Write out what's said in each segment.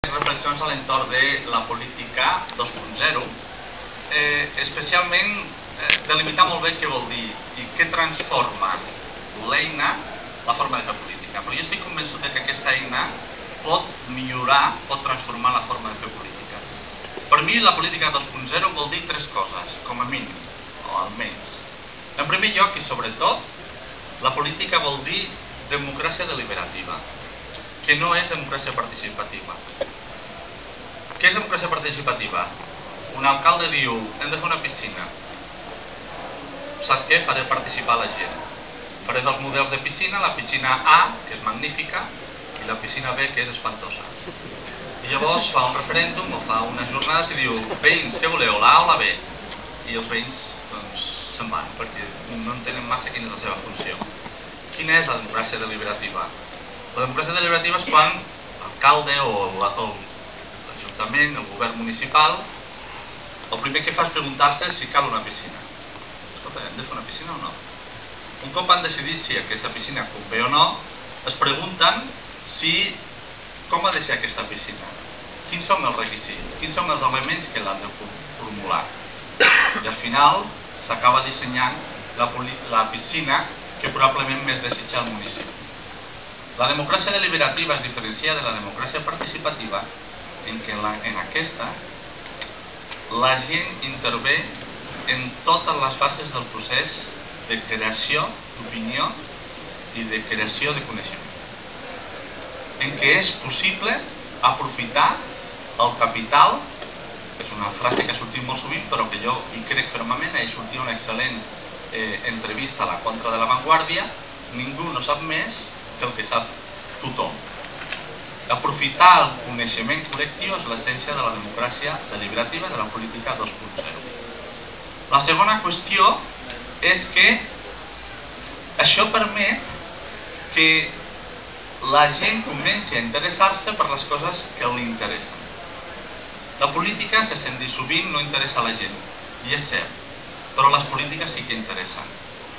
reflexions a l'entorn de la política 2.0, especialment delimitar molt bé què vol dir i què transforma l'eina la forma de fer política. Però jo estic convençut que aquesta eina pot millorar, pot transformar la forma de fer política. Per mi la política 2.0 vol dir tres coses, com a mínim, o almenys. En primer lloc i sobretot, la política vol dir democràcia deliberativa, que no és democràcia participativa. Què és democràcia participativa? Un alcalde diu, hem de fer una piscina. Saps què? Faré participar la gent. Faré dos models de piscina, la piscina A, que és magnífica, i la piscina B, que és espantosa. I llavors fa un referèndum o fa unes jornades i diu, veïns, què voleu, la A o la B? I els veïns doncs se'n van, perquè no entenen massa quina és la seva funció. Quina és la democràcia deliberativa? La democràcia deliberativa és quan l'alcalde o l'Ajuntament, el govern municipal, el primer que fa és preguntar-se si cal una piscina. Escolta, hem de fer una piscina o no? Un cop han decidit si aquesta piscina convé o no, es pregunten com ha de ser aquesta piscina, quins són els requisits, quins són els elements que l'han de formular. I al final s'acaba dissenyant la piscina que probablement més desitja el municipi. La democràcia deliberativa es diferencia de la democràcia participativa en què en aquesta la gent intervé en totes les fases del procés de creació d'opinió i de creació de coneixement, en què és possible aprofitar el capital, que és una frase que ha sortit molt sovint però que jo hi crec fermament. Ahir sortia una excel·lent entrevista a la Contra de la Vanguardia. Ningú no sap més que el que sap tothom. Aprofitar el coneixement col·lectiu és l'essència de la democràcia deliberativa de la política 2.0. La segona qüestió és que això permet que la gent comenci a interessar-se per les coses que li interessen. La política, se sent dir sovint, no interessa a la gent, i és cert, però les polítiques sí que interessen.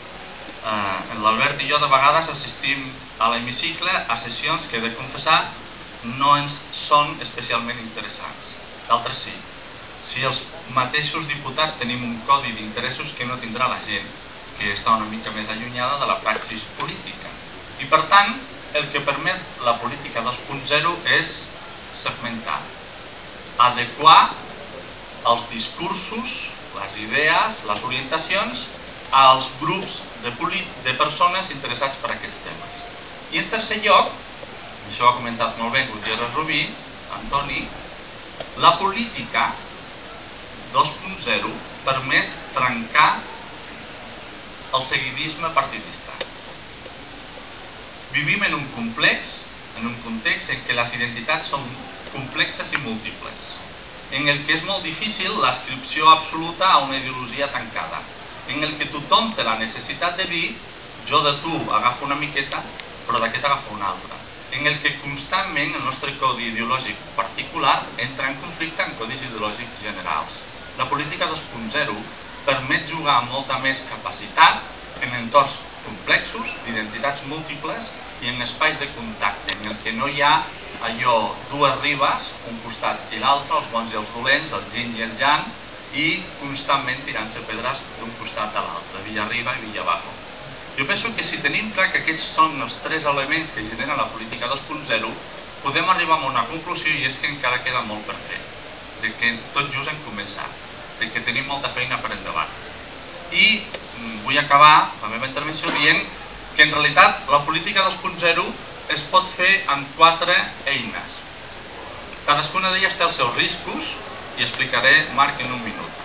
L'Albert i jo de vegades assistim a l'hemicicle a sessions que, he de confessar, no ens són especialment interessants. D'altres sí. Si els mateixos diputats tenim un codi d'interessos que no tindrà la gent, que està una mica més allunyada de la praxis política. I per tant, el que permet la política 2.0 és segmentar, adequar els discursos, les idees, les orientacions als grups de persones interessats per aquests temes. I en tercer lloc, això ho ha comentat molt bé Gutiérrez Rubí, Antoni, la política 2.0 permet trencar el seguidisme partidista. Vivim en un context en què les identitats són complexes i múltiples, en el que és molt difícil l'adscripció absoluta a una ideologia tancada, en el que tothom té la necessitat de dir jo de tu agafo una miqueta, però d'aquest agafo una altra, en el que constantment el nostre codi ideològic particular entra en conflicte amb codis ideològics generals. La política 2.0 permet jugar amb molta més capacitat en entorns complexos, d'identitats múltiples i en espais de contacte, en el que no hi ha allò dues ribes, un costat i l'altre, els bons i els dolents, el yin i el yang, i constantment tirant-se pedres d'un costat a l'altre, Villa arriba i Villa abajo. Jo penso que si tenim clar que aquests són els tres elements que generen la política 2.0, podem arribar a una conclusió, i és que encara queda molt per fer, de que tot just hem començat, de que tenim molta feina per endavant. I vull acabar la meva intervenció dient que en realitat la política 2.0 es pot fer amb 4 eines. Cadascuna d'elles té els seus riscos i explicaré, Marc, en un minut.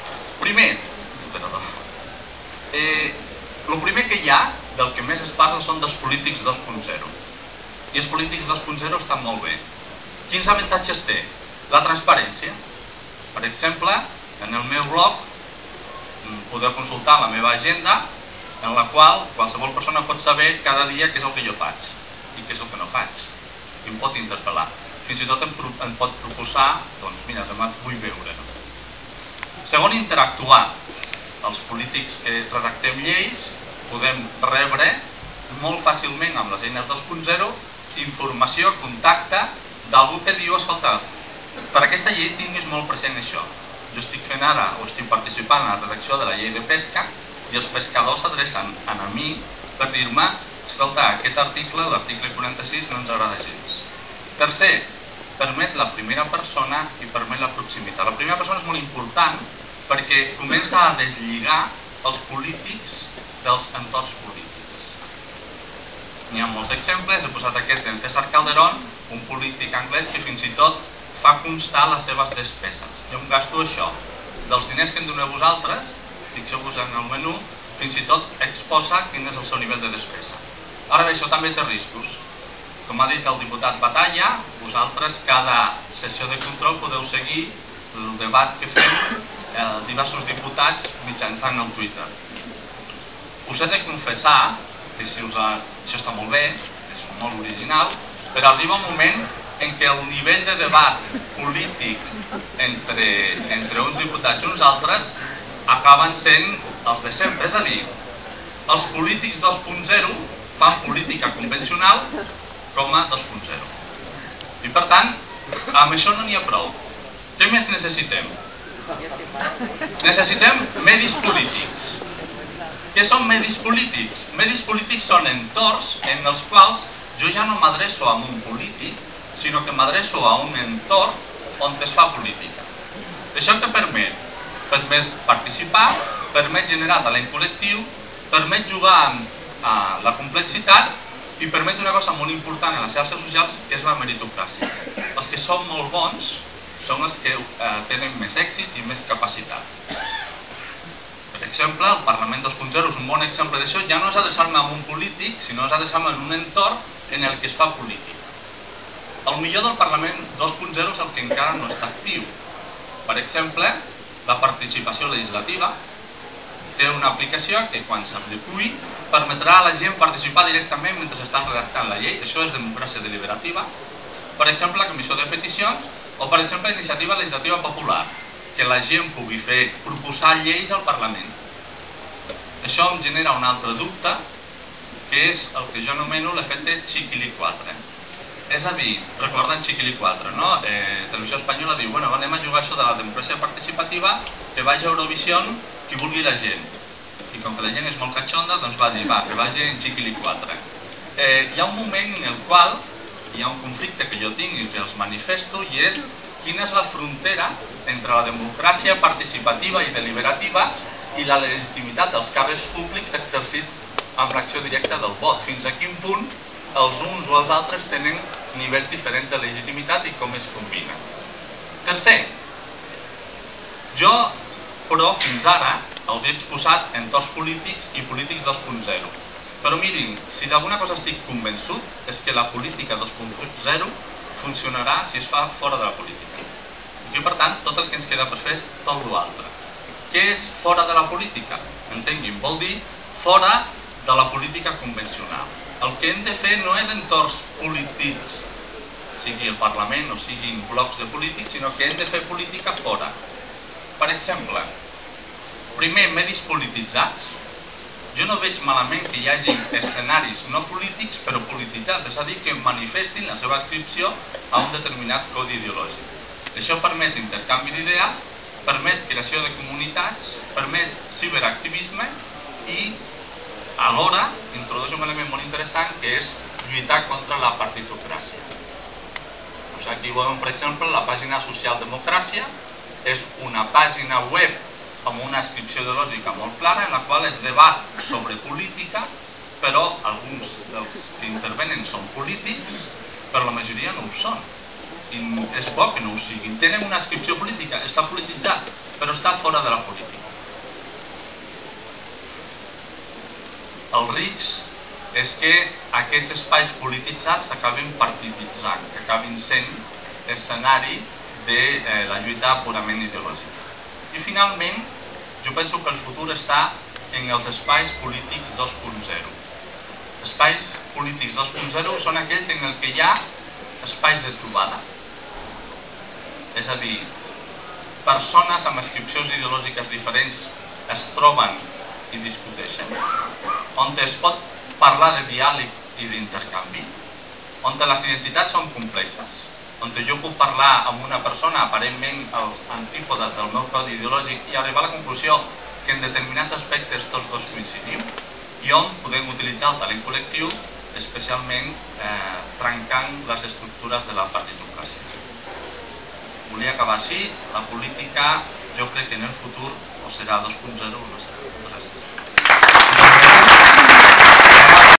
El primer que hi ha, del que més es parla, són dels polítics 2.0. I els polítics 2.0 estan molt bé. Quins avantatges té? La transparència. Per exemple, en el meu blog podeu consultar la meva agenda, en la qual qualsevol persona pot saber cada dia què és el que jo faig i què és el que no faig. I em pot interpel·lar. Fins i tot em pot proposar, doncs mira, demà vull veure. Segon, interactuar. Els polítics que redactem lleis podem rebre molt fàcilment amb les eines 2.0 informació, contacte d'algú que diu, escolta, per aquesta llei tinguis molt present això. Jo estic fent ara, o estic participant en la redacció de la llei de pesca, i els pescadors s'adrecen a mi per dir-me, escolta, aquest article, l'article 46, no ens agrada gens. Tercer, permet la primera persona i permet la proximitat. La primera persona és molt important perquè comença a deslligar els polítics dels entorns polítics. N'hi ha molts exemples, he posat aquest d'en César Calderón, un polític anglès que fins i tot fa constar les seves despeses. Jo em gasto això. Dels diners que em doneu vosaltres, fixeu-vos en el menú, fins i tot exposa quin és el seu nivell de despesa. Ara bé, això també té riscos. Com ha dit el diputat Batalla, vosaltres cada sessió de control podeu seguir el debat que fem diversos diputats mitjançant el Twitter. Us he de confessar que això està molt bé, és molt original, però arriba un moment en què el nivell de debat polític entre uns diputats i uns altres acaben sent els de sempre. És a dir, els polítics 2.0 fan política convencional com a 2.0. I per tant, amb això no n'hi ha prou. Què més necessitem? Necessitem medis polítics. Què són medis polítics? Medis polítics són entorns en els quals jo ja no m'adreço a un polític, sinó que m'adreço a un entorn on es fa política. Això que permet? Permet participar, permet generar talent col·lectiu, permet jugar amb la complexitat i permet una cosa molt important en les xarxes socials, que és la meritocràcia. Els que són molt bons són els que tenen més èxit i més capacitat. Per exemple, el Parlament 2.0 és un bon exemple d'això. Ja no és adreçar-me a un polític, sinó és adreçar-me en un entorn en el que es fa política. El millor del Parlament 2.0 és el que encara no està actiu. Per exemple, la participació legislativa té una aplicació que quan s'apliqui permetrà a la gent participar directament mentre estan redactant la llei. Això és democràcia deliberativa. Per exemple, la comissió de peticions o per exemple la iniciativa legislativa popular, que la gent pugui proposar lleis al Parlament. Això em genera un altre dubte, que és el que jo anomeno l'efecte Chiquilicuatre. És a dir, recorden Chiquilicuatre, no? Televisió Espanyola diu, bueno, anem a jugar això de la democràcia participativa, que vagi a Eurovision qui vulgui la gent. I com que la gent és molt catxonda, doncs va dir, va, que vagi en Chiquilicuatre. Hi ha un moment en el qual hi ha un conflicte que jo tinc i que els manifesto, i és quina és la frontera entre la democràcia participativa i deliberativa i la legitimitat dels càrrecs públics exercit amb l'acció directa del vot. Fins a quin punt els uns o els altres tenen nivells diferents de legitimitat i com es combinen. Tercer, jo, però, fins ara els he exposat entorns polítics i polítics 2.0. Però mirin, si d'alguna cosa estic convençut és que la política 2.0 funcionarà si es fa fora de la política. I per tant, tot el que ens queda per fer és tot l'altre. Què és fora de la política? Entenguin, vol dir fora de la política convencional. El que hem de fer no és entorns polítics, sigui el Parlament o siguin blocs de polítics, sinó que hem de fer política fora. Per exemple, primer, medis polititzats. Jo no veig malament que hi hagi escenaris no polítics, però polititzats, és a dir, que manifestin la seva adscripció a un determinat codi ideològic. Això permet intercanvi d'idees, permet creació de comunitats, permet ciberactivisme i alhora introdueix un element molt interessant que és lluitar contra la partitocràcia. Doncs aquí veiem, per exemple, la pàgina Socialdemocràcia. És una pàgina web amb una adscripció ideològica molt clara en la qual es debat sobre política, però alguns dels que intervenen són polítics, però la majoria no ho són. I és bo que no ho siguin. Tenen una adscripció política, està polititzat, però està fora de la política. El risc és que aquests espais polititzats s'acabin partiditzant, que acabin sent escenari de la lluita purament ideològica. I finalment, jo penso que el futur està en els espais polítics 2.0. Espais polítics 2.0 són aquells en els que hi ha espais de trobada. És a dir, persones amb adscripcions ideològiques diferents es troben i discuteixen, on es pot parlar de diàleg i d'intercanvi, on les identitats són complexes, on jo puc parlar amb una persona aparentment als antípodes del meu codi ideològic i arribar a la conclusió que en determinats aspectes tots dos coincidim, i on podem utilitzar el talent col·lectiu, especialment trencant les estructures de la partitocràcia. Volia acabar així. La política, jo crec que en el futur o serà 2.0 o no serà.